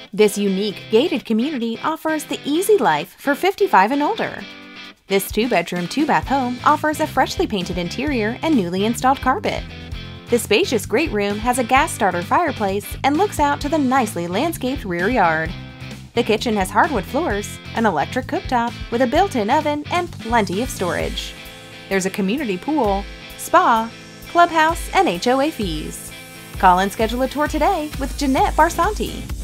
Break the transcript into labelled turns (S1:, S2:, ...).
S1: This unique gated community offers the easy life for 55 and older. This 2-bedroom, 2-bath home offers a freshly painted interior and newly installed carpet. The spacious great room has a gas starter fireplace and looks out to the nicely landscaped rear yard. The kitchen has hardwood floors, an electric cooktop with a built-in oven, and plenty of storage. There's a community pool, spa, clubhouse, and HOA fees. Call and schedule a tour today with Janette Barsanti.